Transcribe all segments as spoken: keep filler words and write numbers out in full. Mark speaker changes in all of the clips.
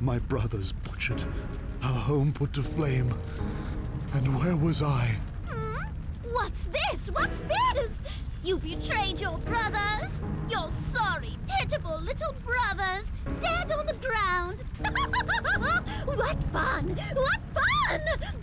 Speaker 1: My brothers butchered, our home put to flame. And where was I?
Speaker 2: Hmm? What's this? What's this? You betrayed your brothers! Your sorry, pitiful little brothers, dead on the ground! What fun! What fun!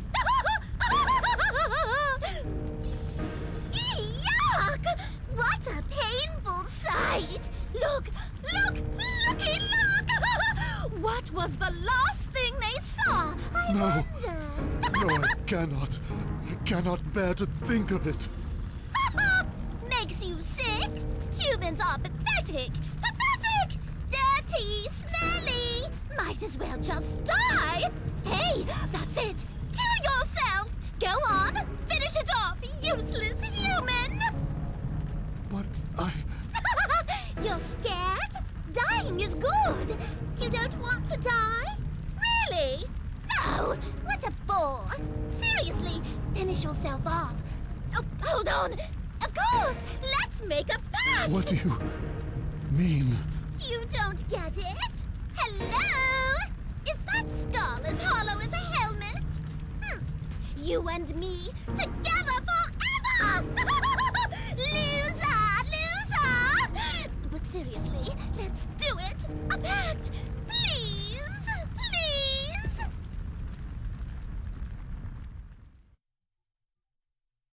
Speaker 2: Yuck! What a painful sight! Look! Look! Looky look! What was the last thing they saw? I
Speaker 1: No.
Speaker 2: wonder.
Speaker 1: No, I cannot. I cannot bear to think of it.
Speaker 2: Makes you sick? Humans are pathetic! Pathetic! Dirty! Smelly! Might as well just die! Hey, that's it! Kill yourself! Go on! Finish it off, useless human!
Speaker 1: But I...
Speaker 2: You're scared? Dying is good! You don't want to die? Really? No! What a bore! Seriously, finish yourself off! Oh, hold on! Of course! Let's make a pact!
Speaker 1: What do you mean?
Speaker 2: You don't get it? Hello? Is that skull as hollow as a helmet? Hmm. You and me, together forever!